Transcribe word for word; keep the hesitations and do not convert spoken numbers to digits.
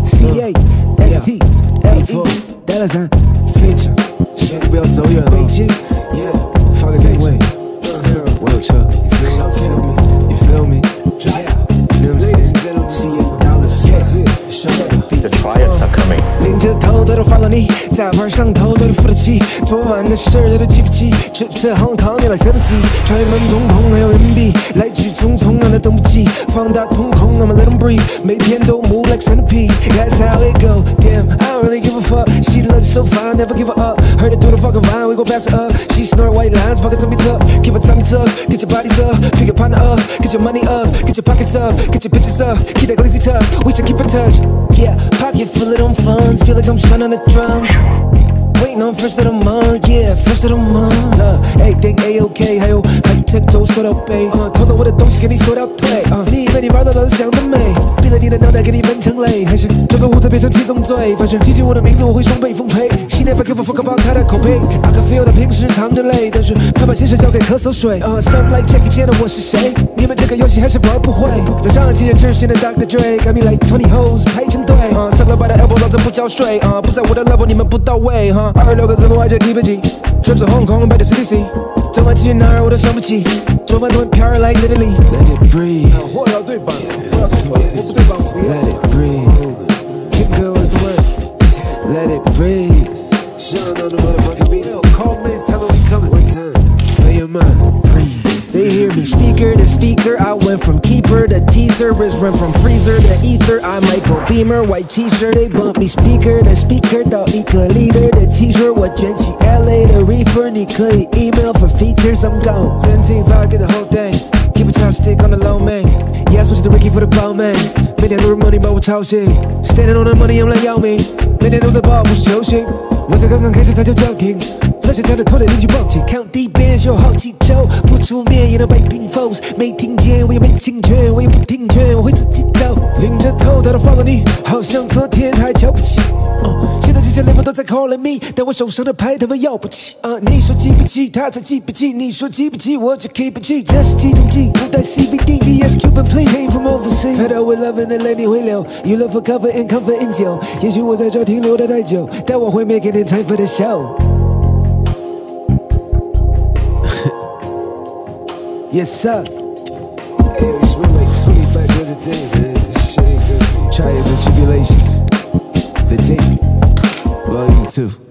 C A S T L E 带了伞，费城，不要走远啊，北京，发个定位，我有车 ，You feel me? The Tryadz are coming. 领着头他都follow你，咋玩儿上头他都付得起，昨晚的事儿他都记不起 ，Trips to Hong Kong you like seven seas， 揣满总统还有人民币，来去匆匆让他等不急，放大瞳孔 I'ma let him breathe， 每天都 move like centipede， That's how it go. Damn, I don't really give a fuck. She looks so fine, never give her up. Heard it through the fucking vine, we go pass it up. She snort white lines, fucking tummy tuck. Keep her tummy tuck, get your bodies up, pick your partner up, get your money up, get your pockets up, get your bitches up, keep that glizzy tuck. We should keep in touch. Yeah, pocket full of them funds, feel like I'm Shawn on the drums. Waiting on first of the month, yeah, first of the month. Uh, everything A-OK， 还有 high tech 都收到背。Uh, 偷了我的东西给你多掉腿。Uh, 你以为你玩的老是想得美，逼了你的脑袋给你分成类，还是这个舞者变成七宗罪？反正提起我的名字我会双倍奉陪。She never give a fuck about 他的口碑。I can feel 他平时藏着泪，但是他把心事交给咳嗽水。Uh, Some like Jackie Chan 的我是谁？你们这个游戏还是玩不会。那上期人知新的 Doctor Dre， got me like twenty hoes 排成队。Uh, 上了班的 elbow 老子不交税。Uh, 不在我的 level 你们不到位。Uh, 二十六个字母 I just keep it G， Trips to Hong Kong back to C D C， 昨晚去哪儿我都想不起，昨晚都很飘 like literally。Let it breathe， 货要对版，货要对版，我不对版我不要。Let it breathe，Keep girl is the word。Let it breathe，Shawn on the motherfucking beat。Call me, tell me we coming one time。Play your mind，breathe。They hear me speaker to speaker, I went from keeper to teaser, is run from freezer to ether, I might go beamer, white t-shirt, they bump me speaker to speaker 到一个 leader 的 t-shirt， 我卷起 L A 的 reefer， 你可以 email for features, I'm gone. seventeen five, get the whole thing, keep a chopstick on the low man, yeah I switch to Ricky for the ball man, 每天都是 money 把我吵醒 ，standing on the money 用来要命，每天都在跑不是球星，我才刚刚开始他就叫停。Flash 他的头得邻居报警 ，Count deep bands 有好几周，不出面也能摆平 foes， 没听见我也没侵权，我也不听劝，我会自己走。领着头他都follow你，好像昨天他还瞧不起。Uh, 现在这些 label 都在 calling me， 但我手上的牌他们要不起。Uh, 你说记不记，他才记不记，你说记不记，我就 keep it G， 这是记中记，不带 C B D，V S Cupid play came from overseas， Fed up with loving 的泪你会流 ，You love for comfort and comfort in 酒，也许我在这停留的太久，但我会 make it in time for the show。Yes sir. Hey, we spent like twenty-five dollars a day, man. Shit ain't good. Tryadz and Tribulations. The tape. Volume two.